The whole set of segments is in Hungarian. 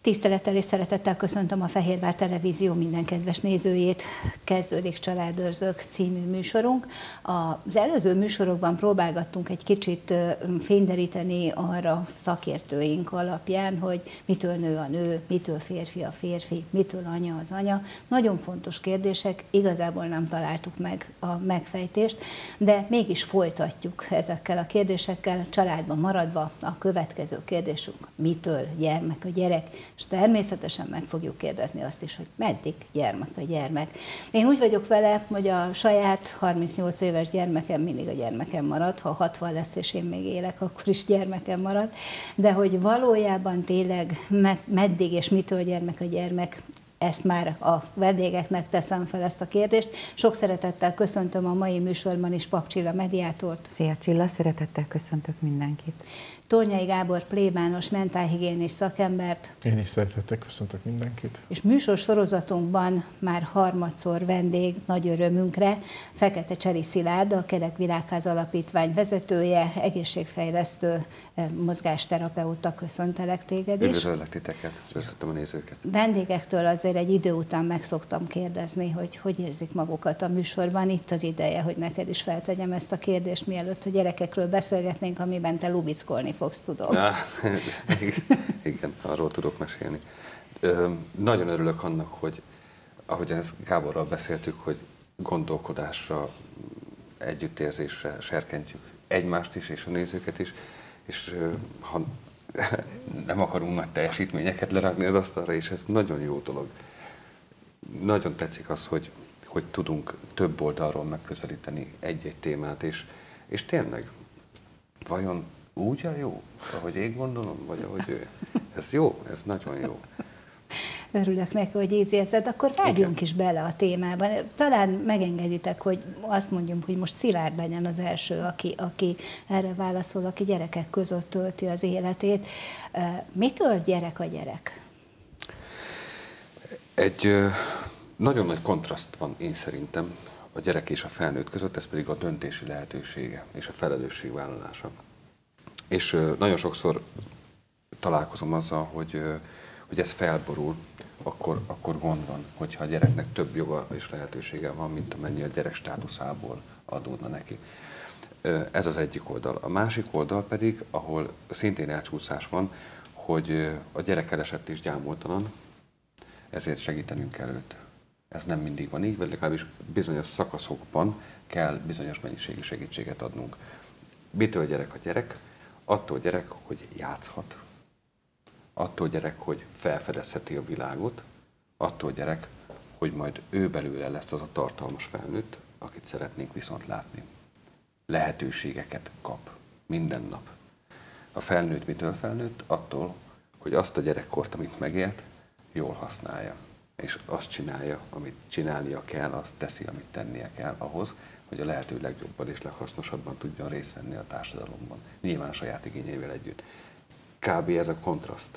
Tisztelettel és szeretettel köszöntöm a Fehérvár Televízió minden kedves nézőjét. Kezdődik Családőrzők című műsorunk. Az előző műsorokban próbálgattunk egy kicsit fényderíteni arra szakértőink alapján, hogy mitől nő a nő, mitől férfi a férfi, mitől anya az anya. Nagyon fontos kérdések, igazából nem találtuk meg a megfejtést, de mégis folytatjuk ezekkel a kérdésekkel, családban maradva. A következő kérdésünk, mitől gyermek a gyerek? És természetesen meg fogjuk kérdezni azt is, hogy meddig gyermek a gyermek. Én úgy vagyok vele, hogy a saját 38 éves gyermekem mindig a gyermekem marad, ha 60 lesz és én még élek, akkor is gyermekem marad, de hogy valójában tényleg meddig és mitől gyermek a gyermek, ezt már a vendégeknek teszem fel ezt a kérdést. Sok szeretettel köszöntöm a mai műsorban is Pap Csilla mediátort. Szia Csilla, szeretettel köszöntök mindenkit. Tornyai Gábor plébános mentálhigiénis szakembert. Én is szeretettel köszöntök mindenkit. És műsorsorozatunkban már harmadszor vendég, nagy örömünkre, Fekete Cseri Szilárd, a Kerek Virágház Alapítvány vezetője, egészségfejlesztő, mozgásterapeuta. Köszöntelek téged is. Üdvözöllek titeket, köszöntöm a nézőket. Vendégektől azért egy idő után meg szoktam kérdezni, hogy érzik magukat a műsorban. Itt az ideje, hogy neked is feltegyem ezt a kérdést, mielőtt a gyerekekről beszélgetnénk, amiben te lubickolni fogsz, tudom. Igen, arról tudok mesélni. Nagyon örülök annak, hogy ahogyan ezt Gáborral beszéltük, hogy gondolkodásra, együttérzésre serkentjük egymást is, és a nézőket is, és ha nem akarunk nagy teljesítményeket lerakni az asztalra, és ez nagyon jó dolog. Nagyon tetszik az, hogy tudunk több oldalról megközelíteni egy-egy témát, és tényleg, vajon úgy a jó, ahogy én gondolom, vagy ahogy ő? Ez jó, ez nagyon jó. Örülök neki, hogy így érzed, akkor vágjunk is bele a témában. Talán megengeditek, hogy azt mondjam, hogy most Szilárd legyen az első, aki erre válaszol, aki gyerekek között tölti az életét. Mitől gyerek a gyerek? Egy nagyon nagy kontraszt van én szerintem a gyerek és a felnőtt között, ez pedig a döntési lehetősége és a felelősségvállalása. És nagyon sokszor találkozom azzal, hogy ez felborul, akkor gond van, hogyha a gyereknek több joga és lehetősége van, mint amennyi a gyerek státuszából adódna neki. Ez az egyik oldal. A másik oldal pedig, ahol szintén elcsúszás van, hogy a gyerek elesett és gyámoltalan, ezért segítenünk kell őt. Ez nem mindig van így, vagy legalábbis bizonyos szakaszokban kell bizonyos mennyiségű segítséget adnunk. Mitől gyerek a gyerek? Attól gyerek, hogy játszhat. Attól gyerek, hogy felfedezheti a világot. Attól gyerek, hogy majd ő belőle lesz az a tartalmas felnőtt, akit szeretnénk viszont látni. Lehetőségeket kap minden nap. A felnőtt mitől felnőtt? Attól, hogy azt a gyerekkort, amit megélt, jól használja. És azt csinálja, amit csinálnia kell, azt teszi, amit tennie kell ahhoz, hogy a lehető legjobban és leghasznosabban tudjon részt venni a társadalomban. Nyilván a saját igényeivel együtt. Kb. Ez a kontraszt.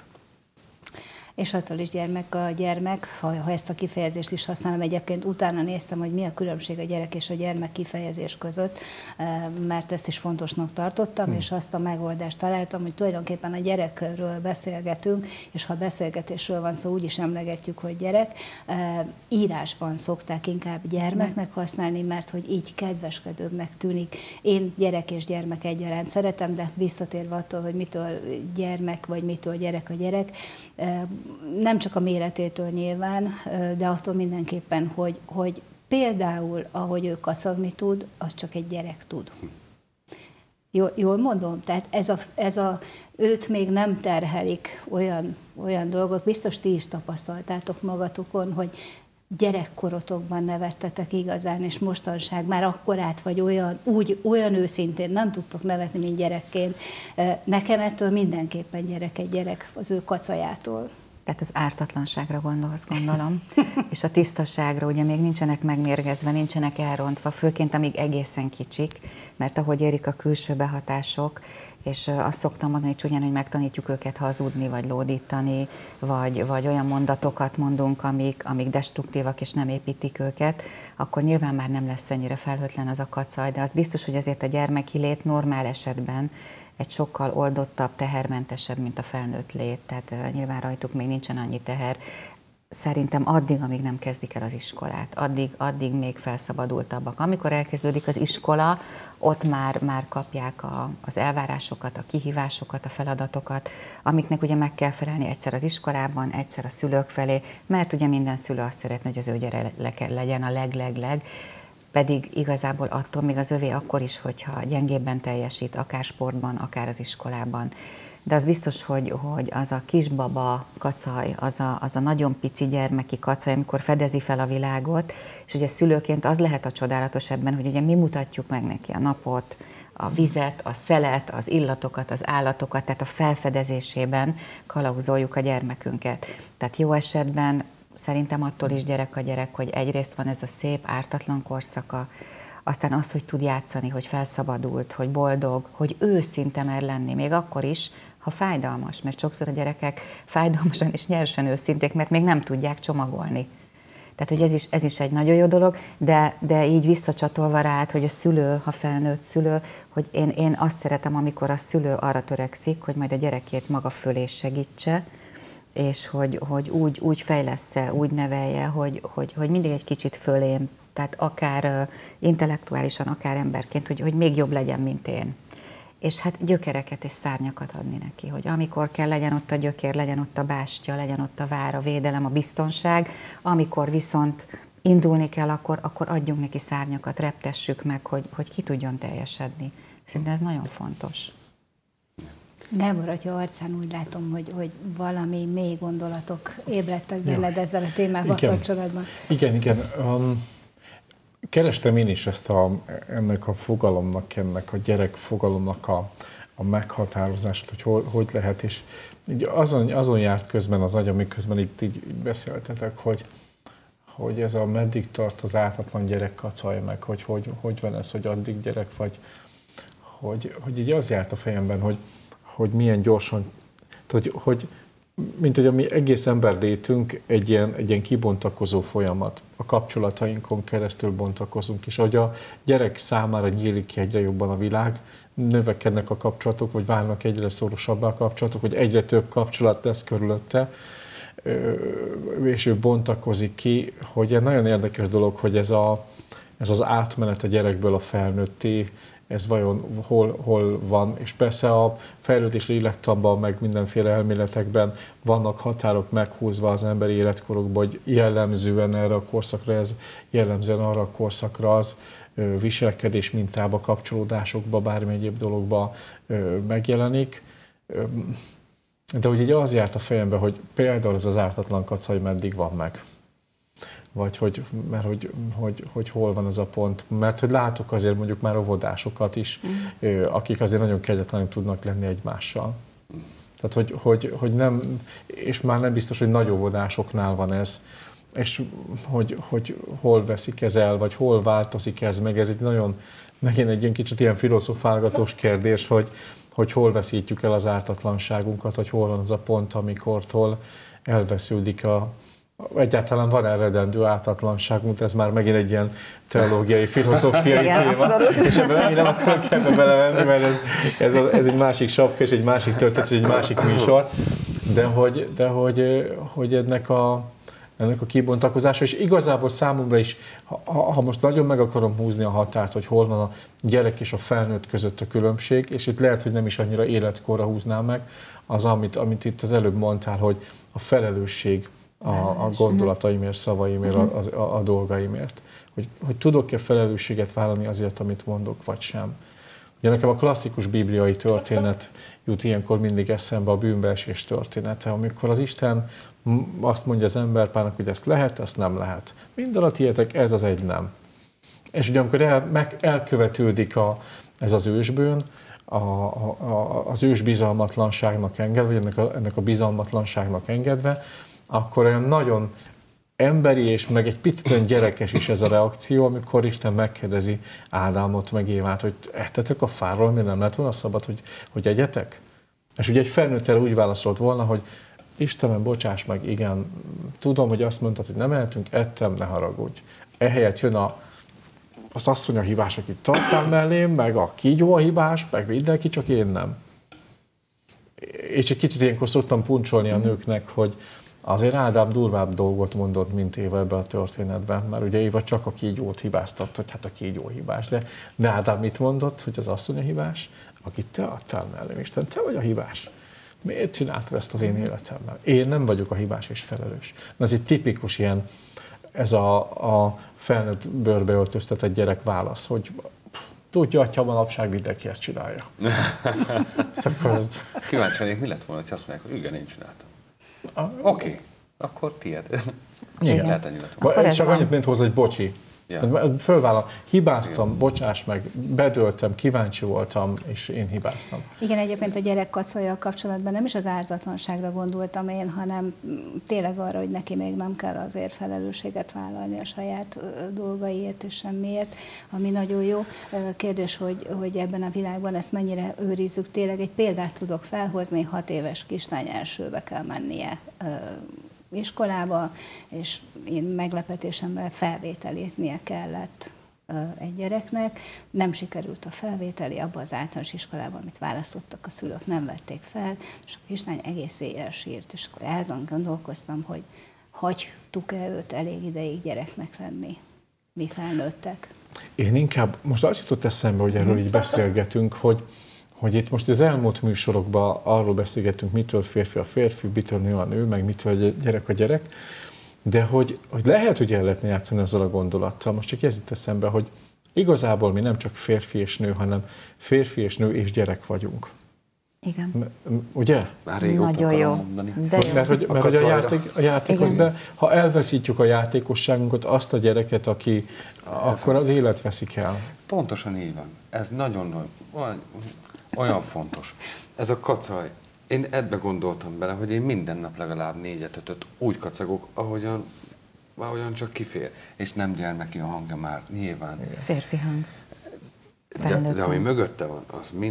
És attól is gyermek a gyermek, ha ezt a kifejezést is használom, egyébként utána néztem, hogy mi a különbség a gyerek és a gyermek kifejezés között, mert ezt is fontosnak tartottam, és azt a megoldást találtam, hogy tulajdonképpen a gyerekről beszélgetünk, és ha beszélgetésről van szó, úgy is emlegetjük, hogy gyerek. Írásban szokták inkább gyermeknek használni, mert hogy így kedveskedőbbnek tűnik. Én gyerek és gyermek egyaránt szeretem, de visszatérve attól, hogy mitől gyermek, vagy mitől gyerek a gyerek, nem csak a méretétől nyilván, de attól mindenképpen, hogy például, ahogy ő kacagni tud, az csak egy gyerek tud. Jól mondom? Tehát őt még nem terhelik olyan dolgok, biztos ti is tapasztaltátok magatokon, hogy gyerekkorotokban nevettetek igazán, és mostanság már akkorát vagy olyan őszintén nem tudtok nevetni, mint gyerekként. Nekem ettől mindenképpen gyerek egy gyerek az ő kacajától. Tehát az ártatlanságra gondolsz, gondolom, és a tisztaságra, ugye még nincsenek megmérgezve, nincsenek elrontva, főként amíg egészen kicsik, mert ahogy érik a külső behatások, és azt szoktam mondani csúnyán, hogy megtanítjuk őket hazudni, vagy lódítani, vagy olyan mondatokat mondunk, amik destruktívak és nem építik őket, akkor nyilván már nem lesz ennyire felhőtlen az a kacaj, de az biztos, hogy azért a gyermeki lét normál esetben egy sokkal oldottabb, tehermentesebb, mint a felnőtt lét, tehát nyilván rajtuk még nincsen annyi teher. Szerintem addig, amíg nem kezdik el az iskolát, addig még felszabadultabbak. Amikor elkezdődik az iskola, ott már kapják az elvárásokat, a kihívásokat, a feladatokat, amiknek ugye meg kell felelni egyszer az iskolában, egyszer a szülők felé, mert ugye minden szülő azt szeretne, hogy az ő gyereke legyen a leg, pedig igazából attól még az övé akkor is, hogyha gyengébben teljesít, akár sportban, akár az iskolában. De az biztos, hogy az a kisbaba kacaj, az a nagyon pici gyermeki kacaj, amikor fedezi fel a világot, és ugye szülőként az lehet a csodálatos ebben, hogy ugye mi mutatjuk meg neki a napot, a vizet, a szelet, az illatokat, az állatokat, tehát a felfedezésében kalauzoljuk a gyermekünket. Tehát jó esetben szerintem attól is gyerek a gyerek, hogy egyrészt van ez a szép, ártatlan korszaka, aztán az, hogy tud játszani, hogy felszabadult, hogy boldog, hogy őszinte mer lenni, még akkor is, ha fájdalmas, mert sokszor a gyerekek fájdalmasan és nyersen őszinték, mert még nem tudják csomagolni. Tehát, hogy ez is egy nagyon jó dolog, de így visszacsatolva rád, hogy a szülő, ha felnőtt szülő, hogy én azt szeretem, amikor a szülő arra törekszik, hogy majd a gyerekét maga fölé segítse, és hogy úgy fejlessze, úgy nevelje, hogy mindig egy kicsit fölém, tehát akár intellektuálisan, akár emberként, hogy még jobb legyen, mint én. És hát gyökereket és szárnyakat adni neki, hogy amikor kell, legyen ott a gyökér, legyen ott a bástya, legyen ott a vár, a védelem, a biztonság, amikor viszont indulni kell, akkor adjunk neki szárnyakat, reptessük meg, hogy ki tudjon teljesedni. Szerintem ez nagyon fontos. Gábor atya arcán úgy látom, hogy valami mély gondolatok ébredtek benned ezzel a témával kapcsolatban. Igen. Kerestem én is ennek a fogalomnak, ennek a gyerek fogalomnak a meghatározását, hogy lehet, és így azon járt közben az agyam, miközben itt így beszéltetek, hogy ez a meddig tart az ártatlan gyerek kacaj, meg hogy van ez, hogy addig gyerek vagy, hogy így az járt a fejemben, hogy milyen gyorsan, hogy mint hogy a mi egész emberlétünk egy ilyen kibontakozó folyamat. A kapcsolatainkon keresztül bontakozunk, és ahogy a gyerek számára nyílik ki egyre jobban a világ, növekednek a kapcsolatok, vagy válnak egyre szorosabbá a kapcsolatok, hogy egyre több kapcsolat lesz körülötte, és ő bontakozik ki, hogy egy nagyon érdekes dolog, hogy ez az átmenet a gyerekből a felnőtté, ez vajon hol van, és persze a fejlődés lélektanban, meg mindenféle elméletekben vannak határok meghúzva az emberi életkorokban, hogy jellemzően erre a korszakra ez, jellemzően arra a korszakra az viselkedés mintába, kapcsolódásokba, bármi egyéb dologba megjelenik. De hogy így az járt a fejembe, hogy például ez az ártatlan kacaj meddig van meg. Vagy hogy hol van ez a pont. Mert hogy látok azért mondjuk már óvodásokat is, akik azért nagyon kegyetlenül tudnak lenni egymással. Tehát, hogy nem, és már nem biztos, hogy nagy óvodásoknál van ez, és hogy hol veszik ez el, vagy hol változik ez meg. Ez egy nagyon, megint egy ilyen kicsit ilyen filozofálgatós kérdés, hogy hol veszítjük el az ártatlanságunkat, hogy hol van az a pont, amikortól elvesződik egyáltalán van eredendő ártatlanságunk, ez már megint egy ilyen teológiai, filozófiai téma, és ebben megint nem akarok ebbe belevenni, mert ez egy másik sapka, és egy másik történet, és egy másik műsor, de hogy ennek a kibontakozása, és igazából számomra is, ha most nagyon meg akarom húzni a határt, hogy hol van a gyerek és a felnőtt között a különbség, és itt lehet, hogy nem is annyira életkorra húznám meg, az, amit itt az előbb mondtál, hogy a felelősség a gondolataimért, szavaimért, a dolgaimért. Hogy tudok-e felelősséget vállalni azért, amit mondok, vagy sem. Ugye nekem a klasszikus bibliai történet jut ilyenkor mindig eszembe, a bűnbeesés története, amikor az Isten azt mondja az emberpárnak, hogy ezt lehet, ezt nem lehet. Mind alatt ilyetek, ez az egy nem. És ugye amikor elkövetődik ez az ősbűn, az ős bizalmatlanságnak engedve, vagy ennek a bizalmatlanságnak engedve, akkor olyan nagyon emberi és meg egy picit gyerekes is ez a reakció, amikor Isten megkérdezi Ádámot meg Évát, hogy ettetek a fáról, miért nem lett volna szabad, hogy egyetek? És ugye egy felnőtt erre úgy válaszolt volna, hogy Istenem, bocsáss meg, igen, tudom, hogy azt mondtad, hogy nem ehetünk, ettem, ne haragudj. Ehelyett jön az asszony a hibás, akit tartál mellém, meg a kígyó a hibás, meg mindenki, csak én nem. és egy kicsit ilyenkor szoktam puncsolni a nőknek, hogy azért Ádám durvább dolgot mondott, mint Éva ebben a történetben, mert ugye Éva csak a kígyót hibáztat, hogy hát a kígyó hibás, de Ádám mit mondott, hogy az asszony a hibás, akit te adtál mellém, Isten, te vagy a hibás. Miért csináltad ezt az én életemmel? Én nem vagyok a hibás és felelős. Ez egy tipikus ilyen, ez a felnőtt bőrbe öltöztetett gyerek válasz, hogy tudja, atya, manapság mindenki ezt csinálja. Kíváncsi vagyok, mi lett volna, hogy azt mondják, hogy igen, én csináltam. Oké, akkor tiéd. Igen. Lehet ennyi lett. Csak annyit ment hozzá, hogy bocsi. Ja. Fölvállal, hibáztam, bocsáss meg, bedöltem, kíváncsi voltam, és én hibáztam. Igen, egyébként a gyerek kacollyal kapcsolatban nem is az ártatlanságra gondoltam én, hanem tényleg arra, hogy neki még nem kell azért felelősséget vállalni a saját dolgaiért és semmiért, ami nagyon jó. Kérdés, hogy ebben a világban ezt mennyire őrizzük. Tényleg egy példát tudok felhozni, 6 éves kislány elsőbe kell mennie iskolába, és én meglepetésemmel felvételiznie kellett egy gyereknek. Nem sikerült a felvételi, abban az általános iskolában, amit választottak a szülők, nem vették fel, és a kislány egész éjjel sírt, és akkor azon gondolkoztam, hogy hagytuk-e őt elég ideig gyereknek lenni, mi felnőttek. Én inkább, most azt jutott eszembe, hogy erről így beszélgetünk, hogy itt most az elmúlt műsorokban arról beszélgetünk, mitől férfi a férfi, mitől nő a nő, meg mitől a gyerek, de hogy lehet, hogy el lehetne játszani ezzel a gondolattal. Most csak ez jut eszembe, hogy igazából mi nem csak férfi és nő, hanem férfi és nő és gyerek vagyunk. Igen. Ugye? Már nagyon jó. De jó. Mert hogy a játékhoz ha elveszítjük a játékosságunkat, azt a gyereket, aki akkor az élet veszik el. Pontosan így van. Ez nagyon olyan fontos. Ez a kacaj. Én ebbe gondoltam bele, hogy én minden nap legalább 4-5 úgy kacagok, ahogyan csak kifér. És nem gyermeki a hangja már, nyilván. Férfi hang. De ami mögötte van,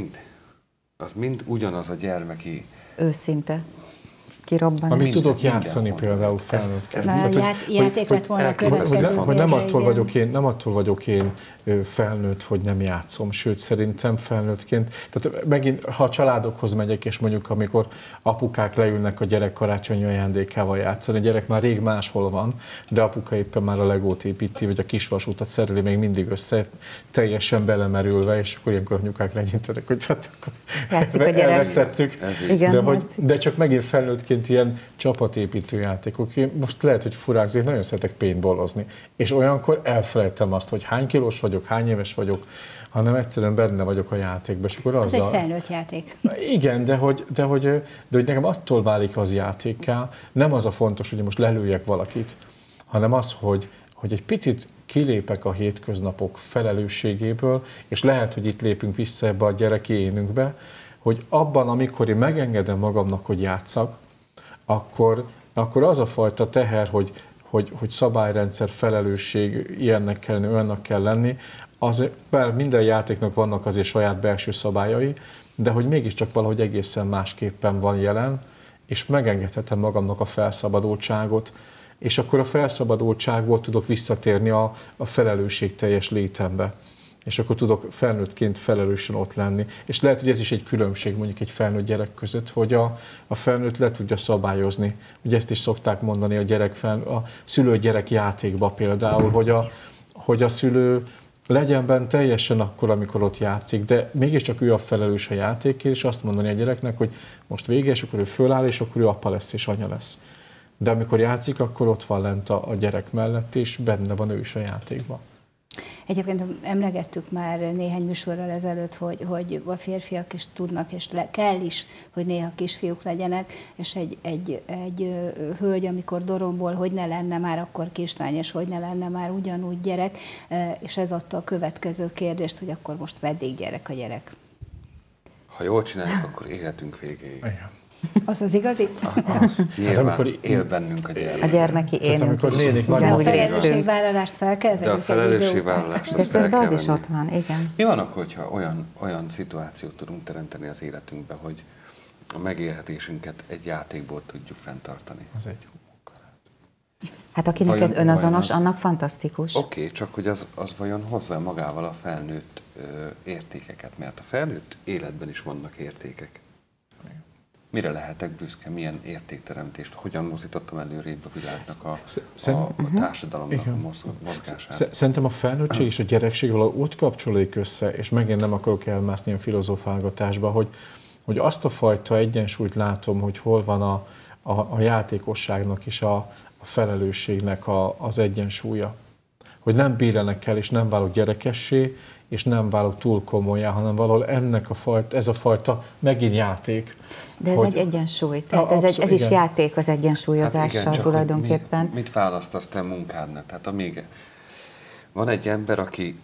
az mind ugyanaz a gyermeki... Őszinte. Kirobban. Amit tudok játszani például felnőttként. Játék lett volna a következő. Hogy nem attól vagyok én felnőtt, hogy nem játszom, sőt szerintem felnőttként. Tehát megint, ha a családokhoz megyek, és mondjuk amikor apukák leülnek a gyerek karácsonyi ajándékával játszani, a gyerek már rég máshol van, de apuka éppen már a legót építi, vagy a kisvasútat szereli még mindig össze, teljesen belemerülve, és akkor ilyenkor anyukák legyintenek, hogy hát akkor elvesztettük. De csak megint felnőttként ilyen csapatépítő játékok. Most lehet, hogy furák, én nagyon szeretek paintballozni. És olyankor elfelejtem azt, hogy hány kilós vagyok, hány éves vagyok, hanem egyszerűen benne vagyok a játékban. És akkor az egy felnőtt játék. Igen, de hogy nekem attól válik az játékká, nem az a fontos, hogy most lelőjek valakit, hanem az, hogy egy picit kilépek a hétköznapok felelősségéből, és lehet, hogy itt lépünk vissza ebbe a gyereki énünkbe, hogy abban, amikor én megengedem magamnak, hogy játszak, akkor az a fajta teher, hogy szabályrendszer, felelősség, ilyennek kell lenni, olyannak kell lenni, bár minden játéknak vannak azért saját belső szabályai, de hogy mégiscsak valahogy egészen másképpen van jelen, és megengedhetem magamnak a felszabadultságot, és akkor a felszabadultságból tudok visszatérni a felelősségteljes létembe. És akkor tudok felnőttként felelősen ott lenni. És lehet, hogy ez is egy különbség mondjuk egy felnőtt gyerek között, hogy a felnőtt le tudja szabályozni. Ugye ezt is szokták mondani a szülő-gyerek játékba például, hogy a szülő legyen benne teljesen akkor, amikor ott játszik, de mégiscsak ő a felelős a játékért, és azt mondani a gyereknek, hogy most vége, és akkor ő föláll, és akkor ő apa lesz és anya lesz. De amikor játszik, akkor ott van lent a gyerek mellett, és benne van ő is a játékban. Egyébként emlegettük már néhány műsorral ezelőtt, hogy a férfiak is tudnak, és kell is, hogy néha kisfiúk legyenek, és egy hölgy, amikor dorombol, hogy ne lenne már akkor kislány, és hogy ne lenne már ugyanúgy gyerek, és ez adta a következő kérdést, hogy akkor most meddig gyerek a gyerek. Ha jól csináljuk, akkor életünk végéig. Igen. Az az igazi? Nyilván amikor él bennünk a gyermek. A gyermeki énünk is. A felelősségvállalást fel kell vegyük. De a felelősségvállalást de közben az is ott van, igen. Mi van akkor, hogyha olyan szituációt tudunk teremteni az életünkbe, hogy a megélhetésünket egy játékból tudjuk fenntartani? Az egy Hát akinek ez önazonos, annak fantasztikus. Oké, csak hogy az vajon hozza magával a felnőtt értékeket, mert a felnőtt életben is vannak értékek. mire lehetek büszke, milyen értékteremtést, hogyan mozdítottam előrébb a világnak, a társadalomnak a mozgását. Szerintem a felnőttség és a gyerekség valahogy ott kapcsolódik össze, és megint nem akarok elmászni a filozofálgatásba, hogy azt a fajta egyensúlyt látom, hogy hol van a játékosságnak és a felelősségnek az egyensúlya. Hogy nem bílenek el, és nem válok gyerekessé, és nem válok túl komolyá, hanem valahol ez a fajta megint játék. De ez egy egyensúly, tehát ez is játék az egyensúlyozással hát igen, tulajdonképpen. Mit választasz te munkádnak? Tehát amíg van egy ember,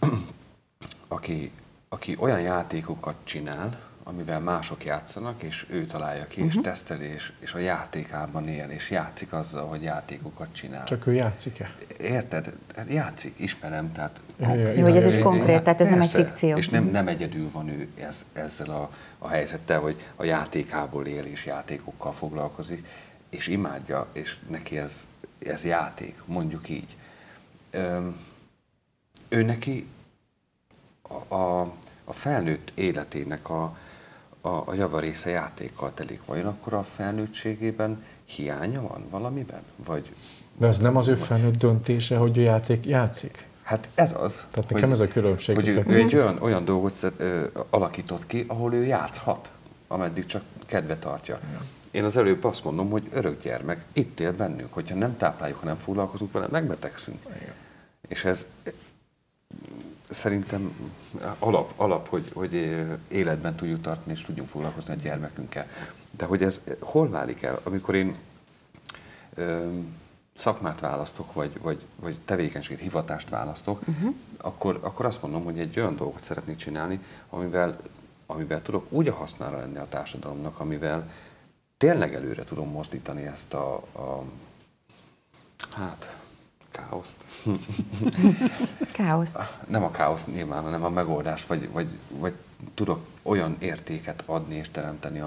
aki olyan játékokat csinál, amivel mások játszanak, és ő találja ki, és teszteli, és a játékában él, és játszik azzal, hogy játékokat csinál. Csak ő játszik-e? Érted? Játszik, ismerem, tehát... Jó, hogy ez egy konkrét, tehát ez nem egy fikció. És nem egyedül van ő ezzel a helyzettel, hogy a játékából él, és játékokkal foglalkozik, és imádja, és neki ez játék, mondjuk így. Ő neki a felnőtt életének a javarésze játékkal telik. Vajon akkor a felnőttségében hiánya van valamiben? De ez nem az ő felnőtt döntése, hogy ő játszik? Hát ez az. Tehát nekem ez a különbség. Hogy ő egy olyan dolgot alakított ki, ahol ő játszhat, ameddig csak kedve tartja. Ja. Én az előbb azt mondom, hogy örök gyermek, itt él bennünk, hogyha nem tápláljuk, ha nem foglalkozunk vele, megbetegszünk. Ja. És ez szerintem alap hogy életben tudjuk tartani, és tudjunk foglalkozni a gyermekünkkel. De hogy ez hol válik el? Amikor én szakmát választok, vagy tevékenységet, hivatást választok, akkor azt mondom, hogy egy olyan dolgot szeretnék csinálni, amivel tudok úgy a hasznára lenni a társadalomnak, amivel tényleg előre tudom mozdítani ezt káoszt. Káosz. Nem a káosz nyilván, hanem a megoldás, vagy tudok olyan értéket adni és teremteni,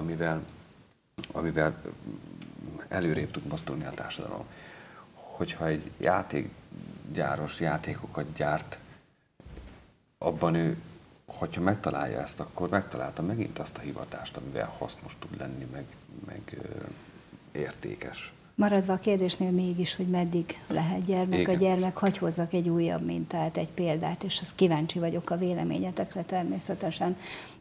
amivel előrébb tud mozdulni a társadalom. Hogyha egy játékgyáros játékokat gyárt, abban ő, hogyha megtalálja ezt, akkor megtalálta megint azt a hivatást, amivel hasznos tud lenni, meg értékes. Maradva a kérdésnél mégis, hogy meddig lehet gyermek. Igen. A gyermek, hagy hozzak egy újabb mintát, egy példát, és azt kíváncsi vagyok a véleményetekre természetesen.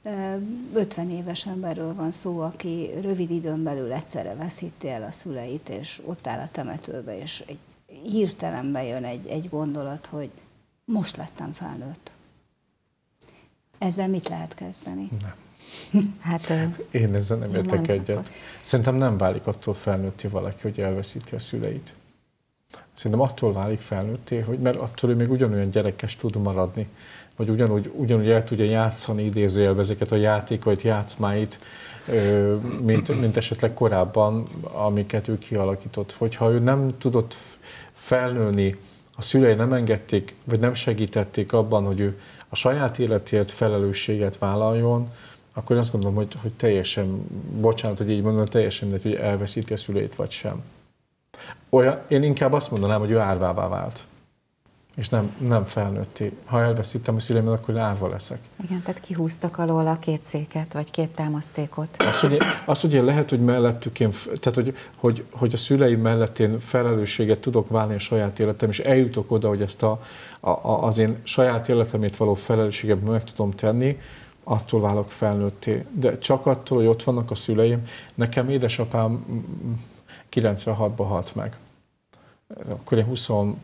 50 éves emberről van szó, aki rövid időn belül egyszerre veszíti el a szüleit, és ott áll a temetőbe, és hirtelen bejön egy gondolat, hogy most lettem felnőtt. Ezzel mit lehet kezdeni? Nem. Hát, én ezzel nem értek egyet. Szerintem nem válik attól felnőtté valaki, hogy elveszíti a szüleit. Szerintem attól válik felnőtté, mert attól ő még ugyanolyan gyerekes tud maradni, vagy ugyanúgy el tudja játszani idézőjelbe ezeket a játékait, játszmáit, mint esetleg korábban, amiket ő kialakított. Hogyha ő nem tudott felnőni, a szülei nem engedték, vagy nem segítették abban, hogy ő a saját életért felelősséget vállaljon, akkor azt gondolom, hogy teljesen, bocsánat, hogy így mondom, teljesen mindegy, hogy elveszíti a szüleit, vagy sem. Én inkább azt mondanám, hogy ő árvává vált, és nem felnőtté. Ha elveszítem a szüleimet, akkor árva leszek. Igen, tehát kihúztak alól 2 széket, vagy 2 támasztékot. Az ugye lehet, hogy mellettük tehát hogy a szüleim mellett én felelősséget tudok válni a saját életem, és eljutok oda, hogy ezt az én saját életemért való felelősséget meg tudom tenni, attól válok felnőtté. De csak attól, hogy ott vannak a szüleim. Nekem édesapám 96-ban halt meg. Akkor én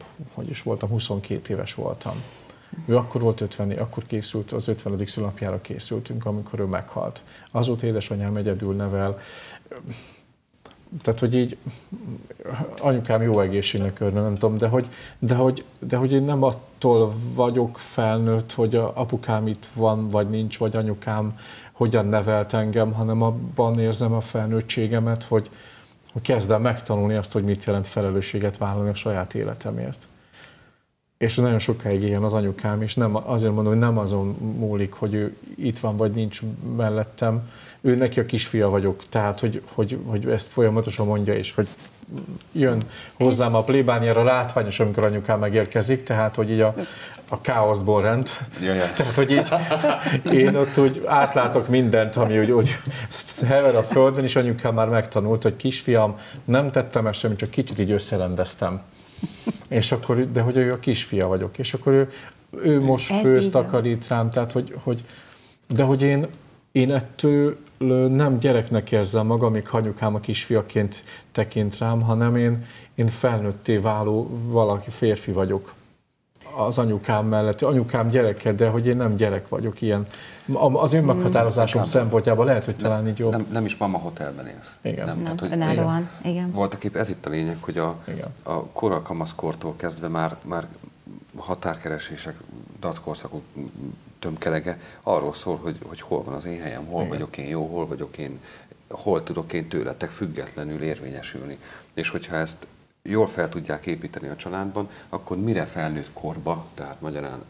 22 éves voltam. Ő akkor volt 50, akkor készült, az 50. szülnapjára készültünk, amikor ő meghalt. Azóta édesanyám egyedül nevel. Tehát, hogy így anyukám jó egészségnek örül, nem tudom, de hogy én nem attól vagyok felnőtt, hogy apukám itt van, vagy nincs, vagy anyukám hogyan nevelt engem, hanem abban érzem a felnőttségemet, hogy kezdem megtanulni azt, hogy mit jelent felelősséget vállalni a saját életemért. És nagyon sokáig ilyen az anyukám, és nem, azért mondom, hogy nem azon múlik, hogy ő itt van, vagy nincs mellettem. Ő neki a kisfia vagyok, tehát hogy ezt folyamatosan mondja, és hogy jön hozzám a plébániára látványos, amikor anyukám megérkezik, tehát hogy így a káoszból rend. Tehát, hogy így én ott úgy átlátok mindent, ami úgy hever a földön, és anyukám már megtanult, hogy kisfiam, nem tettem ezt semmit, csak kicsit így összerendeztem. És akkor, de hogy ő a kisfia vagyok, és akkor ő most főz, takarít rám, tehát de hogy én ettől nem gyereknek érzem magam, amíg anyukám a kisfiaként tekint rám, hanem én felnőtté váló valaki, férfi vagyok az anyukám mellett. Anyukám gyereke, de hogy én nem gyerek vagyok ilyen. Az önmeghatározásom szempontjában lehet, hogy talán így jobb. Nem is mama hotelben élsz. Igen. Nem, tehát, hogy önállóan. Igen. Voltak épp ez itt a lényeg, hogy a kora kamaszkortól kezdve már határkeresések, dackorszakok tömkelege arról szól, hogy hol van az én helyem, hol vagyok én jó, hol vagyok én, hol tudok én tőletek függetlenül érvényesülni. És hogyha ezt jól fel tudják építeni a családban, akkor mire felnőtt korba, tehát magyarán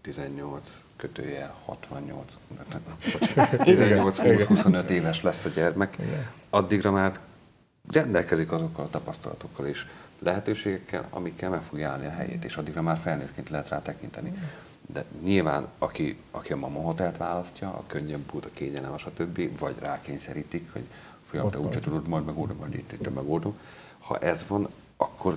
18-25 éves lesz a gyermek, addigra már rendelkezik azokkal a tapasztalatokkal és lehetőségekkel, amikkel meg fogja állni a helyét, és addigra már felnőttként lehet rá tekinteni. De nyilván, aki a mama hotelt választja, a könnyebb út, a kényelem, stb., vagy rákényszerítik, hogy fiam, te úgyse tudod, majd megoldom, majd itt megoldom. Ha ez van, akkor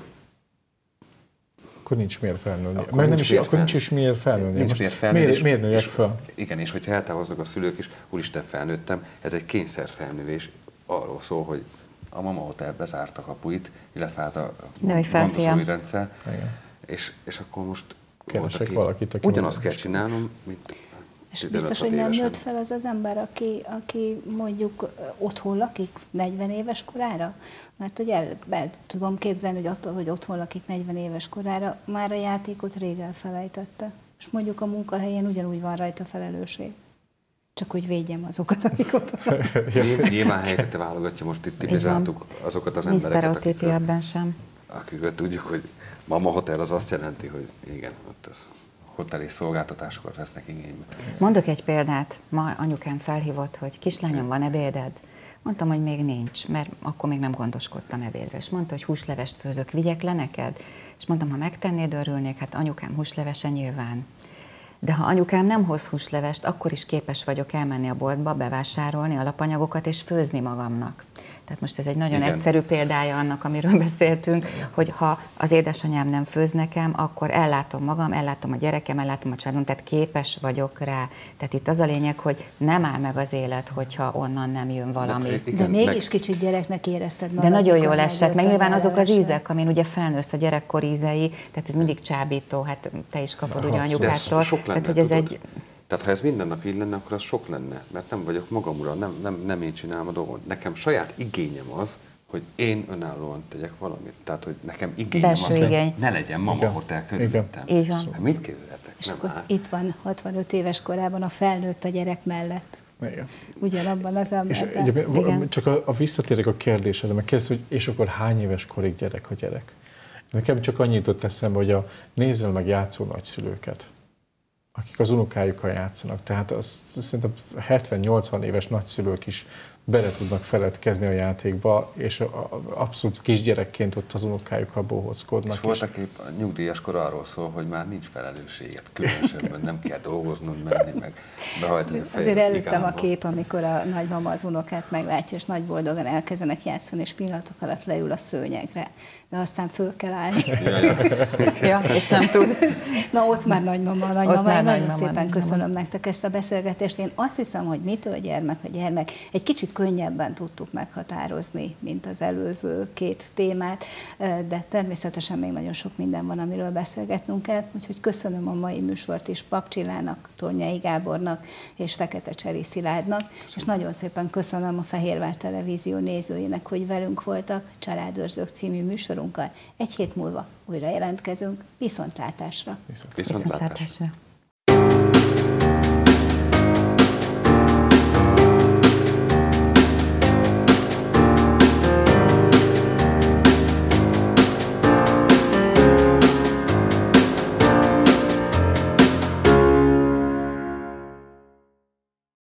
nincs miért felnőni. Akkor nincs is miért felnőni. Nincs miért felnőni. Miért nőjek fel? Igen, és hogyha eltávoznak a szülők is, úristen, felnőttem, ez egy kényszer felnővés. Arról szól, hogy a mama hotel bezárta a kapuit, illetve hát a gondozói rendszer, és akkor most keresek valakit, aki ugyanazt kell csinálnom, mint és biztos, hogy nem nőtt fel az az ember, aki mondjuk otthon lakik 40 éves korára? Mert hogy el tudom képzelni, hogy otthon lakik 40 éves korára, már a játékot rég elfelejtette. És mondjuk a munkahelyén ugyanúgy van rajta felelősség. Csak hogy védjem azokat, akik ott vannak. Nyilván helyzete válogatja, most itt tipizáltuk azokat az embereket, akikről tudjuk, hogy mama hotel az azt jelenti, hogy igen, ott az hotel és szolgáltatásokat vesznek igénybe. Mondok egy példát. Ma anyukám felhívott, hogy kislányom, van ebéded? Mondtam, hogy még nincs, mert akkor még nem gondoskodtam ebédre. És mondta, hogy húslevest főzök, vigyek le neked? És mondtam, ha megtennéd, örülnék, hát anyukám húslevese nyilván. De ha anyukám nem hoz húslevest, akkor is képes vagyok elmenni a boltba, bevásárolni alapanyagokat és főzni magamnak. Tehát most ez egy nagyon egyszerű példája annak, amiről beszéltünk, hogy ha az édesanyám nem főz nekem, akkor ellátom magam, ellátom a gyerekem, ellátom a családom, tehát képes vagyok rá. Tehát itt az a lényeg, hogy nem áll meg az élet, hogyha onnan nem jön valami. De mégis kicsit gyereknek érezted magad. De nagyon jól esett, meg nyilván azok az ízek, amin ugye felnősz a gyerekkor ízei, tehát ez mindig csábító, hát te is kapod ugye anyukától. Tehát, hogy ez egy... Tehát ha ez minden nap így lenne, akkor az sok lenne, mert nem vagyok magam ura, nem én csinálom a dolgot. Nekem saját igényem az, hogy én önállóan tegyek valamit. Tehát, hogy nekem igényem az, hogy ne legyen mama hotel körülöttem. Így van. Hát mit képzeltek? És akkor itt van 65 éves korában a felnőtt a gyerek mellett. Igen. Ugyanabban az emberben. És csak visszatérek a kérdésedre, meg kérdez, hogy és akkor hány éves korig gyerek a gyerek? Nekem csak annyit jutott eszembe, hogy nézzel meg játszó nagyszülőket, akik az unokájukkal játszanak. Tehát szerintem 70-80 éves nagyszülők is bele tudnak feledkezni a játékba, és abszolút kisgyerekként ott az unokájukkal bohóckodnak. És voltak épp a nyugdíjas kor arról szól, hogy már nincs felelősséget, különösebben nem kell dolgoznod, menni, meg behajtani a fejet. Azért előttem a kép, amikor a nagymama az unokát meglátja, és nagy boldogan elkezdenek játszani, és pillanatok alatt leül a szőnyegre. De aztán föl kell állni. Ja, és nem tud. Na ott már nagymama. Nagyon szépen köszönöm nektek ezt a beszélgetést. Én azt hiszem, hogy mitől gyermek a gyermek. Egy kicsit könnyebben tudtuk meghatározni, mint az előző két témát, de természetesen még nagyon sok minden van, amiről beszélgetnünk kell. Úgyhogy köszönöm a mai műsort is Pap Csillának, Tolnyai Gábornak és Fekete Cseri Szilárdnak. És nagyon szépen köszönöm a Fehérvár Televízió nézőinek, hogy velünk voltak Családőrzők című műsorunkkal. Egy hét múlva újra jelentkezünk. Viszontlátásra! Viszontlátásra!